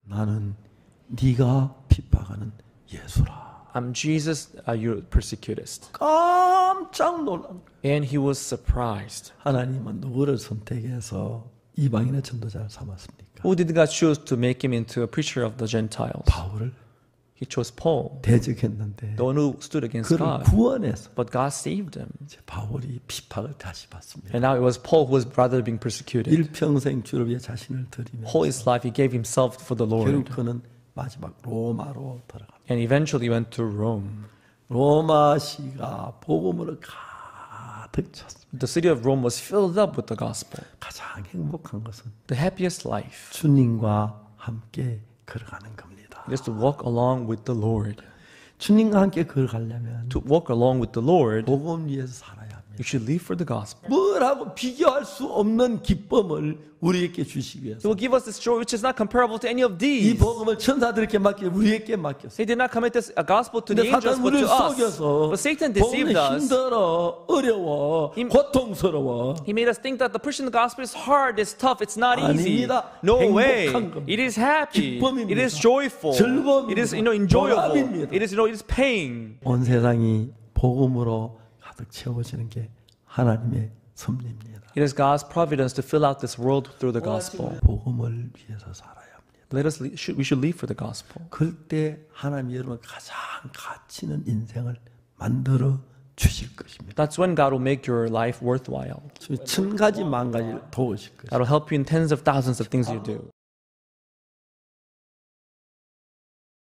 나는 네가 핍박하는 예수라. I'm Jesus, you persecutest. 깜짝 놀란. And he was surprised. 하나님은 누구를 선택해서 이방인의 전도자를 삼았습니까? Who did God choose to make him into a preacher of the Gentiles? 바울을 He chose Paul, 대적했는데 the one who stood against 그를 God. 구원해서 But God saved him. 이제 바울이 핍박을 다시 받습니다. And now it was Paul who was rather being persecuted. 일평생 주를 위해 자신을 드리면서 All his life he gave himself for the 결국 Lord. 그는 마지막 로마로 들어갑니다. And eventually went to Rome. 로마시가 복음으로 가득 찼습니다. The city of Rome was filled up with the gospel. 가장 행복한 것은 The happiest life 주님과 함께 걸어가는 겁니다. is to walk along with the Lord. 주님과 함께 걸어가려면 To walk along with the Lord, 복음 위에서 살아야 합니다. you should live for the gospel. 뭐라고 비교할 수 없는 기쁨을 우리에게 주시기 위해서 He will give us this joy which is not comparable to any of 이 these. 복음을 천사들에게 맡겨 우리에게 맡겼어요. He did not commit this gospel to 근데 the angels, 사탄 but 우리를 to us. 속여서 But Satan 복음이 deceived us. 힘들어, 어려워, 고통스러워. He made us think that the preaching of the gospel is hard, it's tough, it's not easy. 아닙니다. No way. 행복한 겁니다. It is happy. 기쁨입니다. It is joyful. 즐거움입니다. It is enjoyable. 보람입니다. It is pain. 온 세상이 복음으로 가득 채워지는 게 하나님의 섭리입니다. It is God's providence to fill out this world through the gospel. 복음을 위해서 sal아야 합니다. We should live for the gospel. 그때 하나님이 여러분 가장 가치 있는 인생을 만들어 주실 것입니다. That's when God will make your life worthwhile. 천 가지 만 가지를 도우실 것입니다. God will help you in tens of thousands of things you do.